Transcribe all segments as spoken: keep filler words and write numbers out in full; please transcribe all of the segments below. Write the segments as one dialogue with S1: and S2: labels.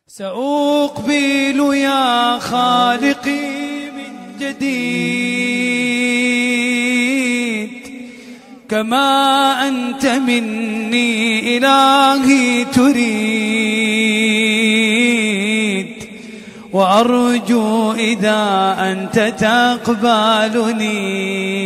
S1: سأقبل يا خالقي من جديد كما أنت مني إلهي تريد، وأرجو إذا أنت تقبلني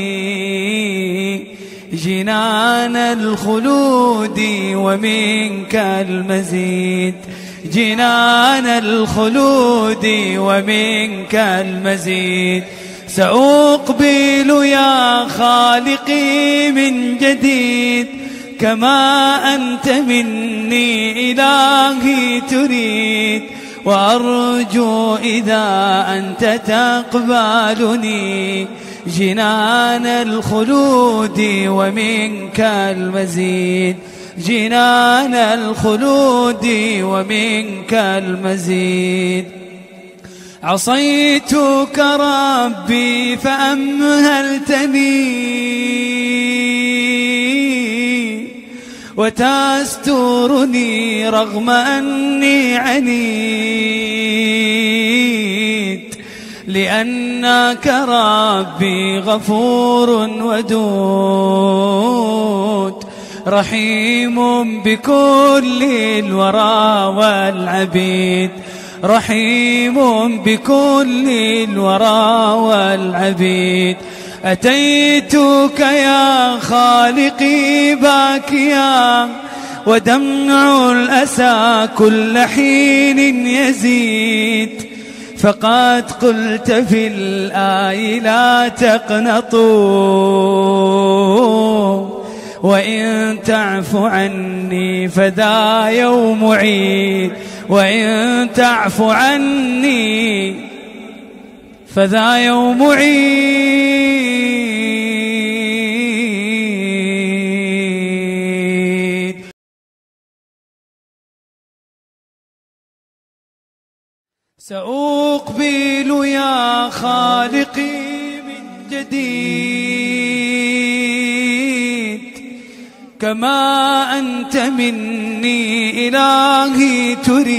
S1: جنان الخلود ومنك المزيد، جنان الخلود ومنك المزيد. سأقبل يا خالقي من جديد كما أنت مني إلهي تريد، وأرجو إذا أنت تقبلني جنان الخلود ومنك المزيد، جنان الخلود ومنك المزيد. عصيتك ربي فأمهلتني وتسترني رغم أني عنيد، لأنك ربي غفور ودود رحيم بكل الورى والعبيد، رحيم بكل الورى والعبيد. أتيتك يا خالقي باكيا ودمع الأسى كل حين يزيد، فقد قلت في الآي لا تقنطوا وإن تعف عني فذا يوم عيد، وإن تعف عني فذا يوم عيد. سأقبل يا خالقي من جديد كما أنت مني إلهي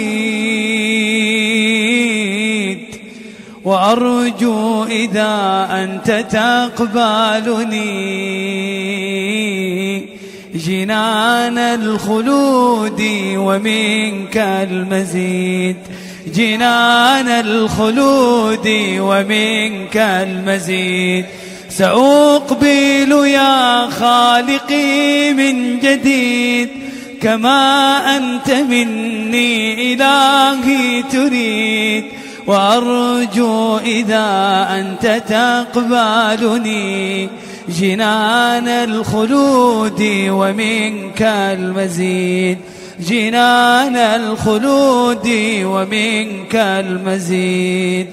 S1: تريد، وأرجو إذا أنت تقبلني جنان الخلود ومنك المزيد، جنان الخلود ومنك المزيد. سأقبل يا خالقي من جديد كما أنت مني إلهي تريد، وأرجو إذا أنت تقبلني جنان الخلود ومنك المزيد، جنان الخلود ومنك المزيد.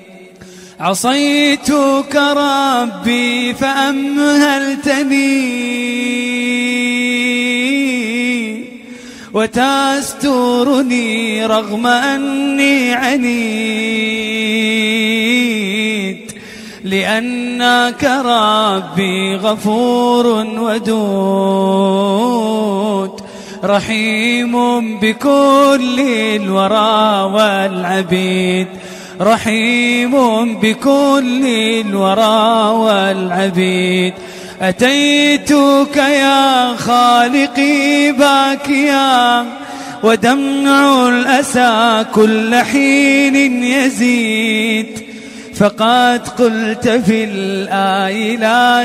S1: عصيتك ربي فأمهلتني وتسترني رغم أني عنيد، لأنك ربي غفور ودود رحيم بكل الورى والعبيد، رحيم بكل الورى والعبيد. أتيتك يا خالقي باكيا ودمع الأسى كل حين يزيد، فقد قلت في الآي لا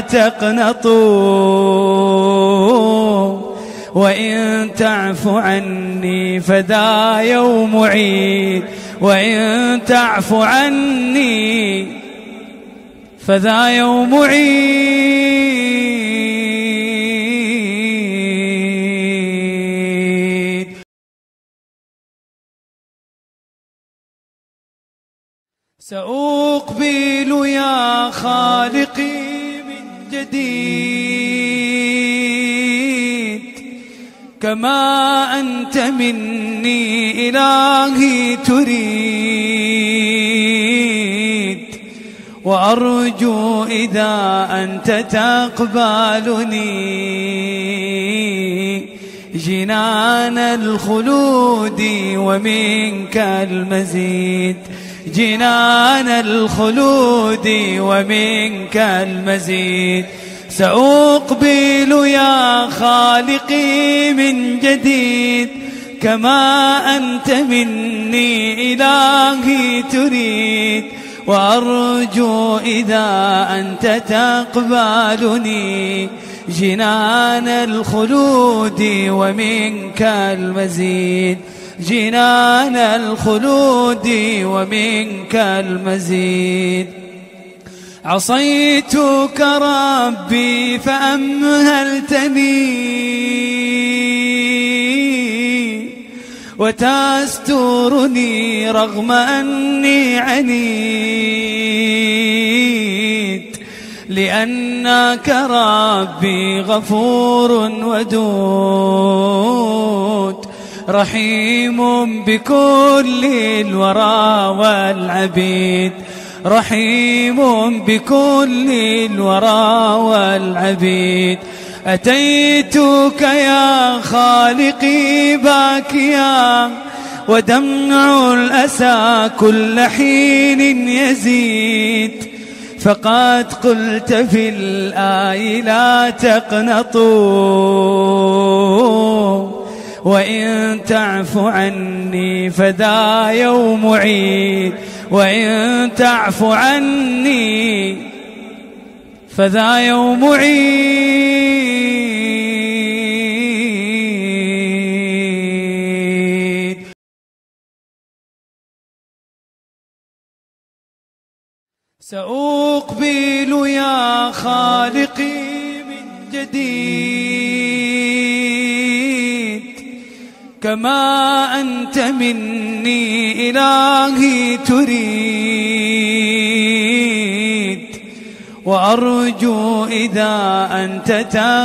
S1: تقنطوا وإن تعف عني فذا يوم عيد، وإن تعف عني فذا يوم عيد. سأقبل يا خالقي من جديد كما أنت مني إلهي تريد، وأرجو إذا أنت تقبلني جنان الخلود ومنك المزيد، جنان الخلود ومنك المزيد. سأقبل يا خالقي من جديد كما أنت مني إلهي تريد، وأرجو إذا أنت تقبلني جنان الخلود ومنك المزيد، جنان الخلود ومنك المزيد. عصيتك ربي فأمهلتني وتسترني رغم أني عنيد، لأنك ربي غفور ودود رحيم بكل الورى والعبيد، رحيم بكل الورى والعبيد. أتيتك يا خالقي باكيا ودمع الأسى كل حين يزيد، فقد قلت في الآي لا تقنطوا وإن تعف عني فذا يوم عيد، وإن تعف عني فذا يوم عيد. سأقبل يا خالقي من جديد كما أنت مني إلهي تريد، وأرجو إذا أنت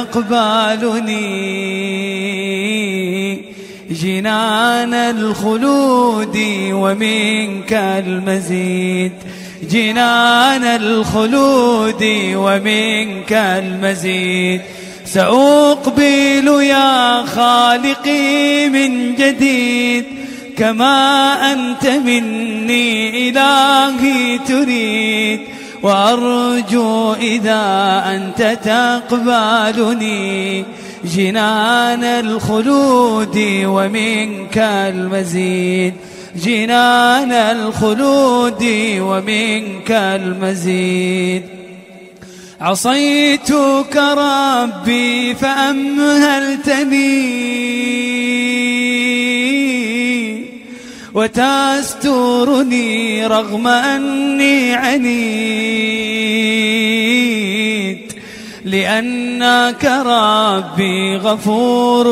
S1: تقبلني جنان الخلود ومنك المزيد، جنان الخلود ومنك المزيد. سأقبل يا خالقي من جديد كما أنت مني إلهي تريد، وأرجو إذا أنت تقبلني جنان الخلود ومنك المزيد، جنان الخلود ومنك المزيد. عصيتك ربي فأمهلتني وتسترني رغم أني عنيد، لأنك ربي غفور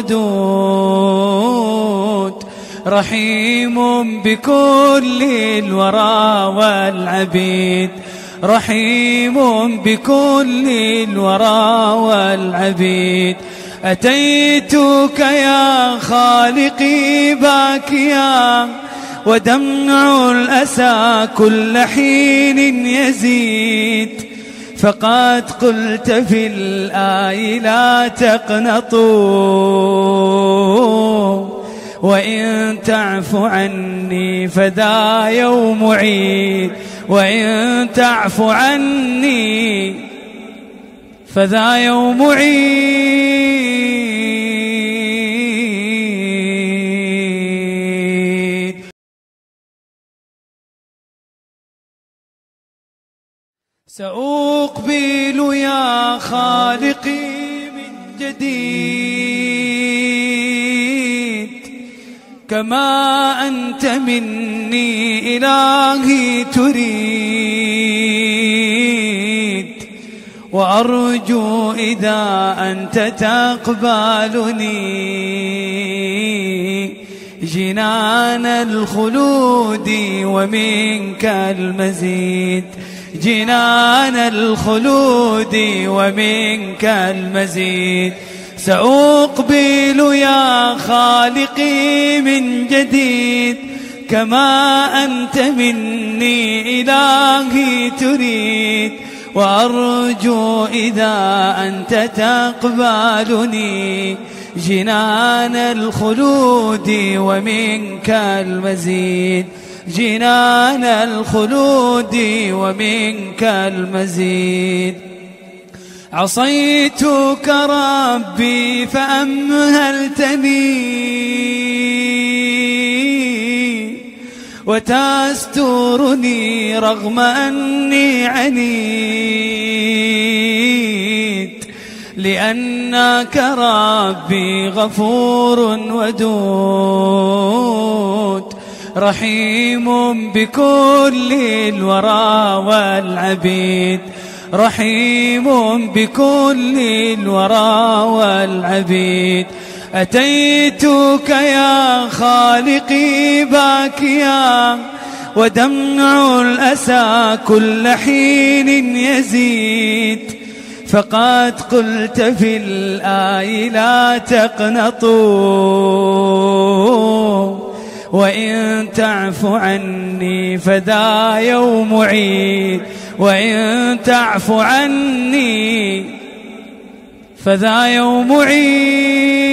S1: ودود رحيم بكل الورى والعبيد، رحيم بكل الورى والعبيد. أتيتك يا خالقي باكيا ودمع الأسى كل حين يزيد، فقد قلت في الآي لا تقنطوا وإن تعف عني فذا يوم عيد، وإن تعف عني فذا يوم عيد. سأقبل يا خالقي من جديد كما أنت مني إلهي تريد، وأرجو إذا أنت تقبلني جنان الخلود ومنك المزيد، جنان الخلود ومنك المزيد. سأقبل يا خالقي من جديد كما أنت مني إلهي تريد، وأرجو إذا أنت تقبلني جنان الخلود ومنك المزيد، جنان الخلود ومنك المزيد. عصيتك ربي فأمهلتني وتسترني رغم أني عنيد، لأنك ربي غفور ودود رحيم بكل الورى والعبيد، رحيم بكل الورى والعبيد. أتيتك يا خالقي باكيا ودمع الأسى كل حين يزيد، فقد قلت في الآي لا تقنطوا وإن تعف عني فذا يوم عيد، وإن تعف عني فذا يوم عيد.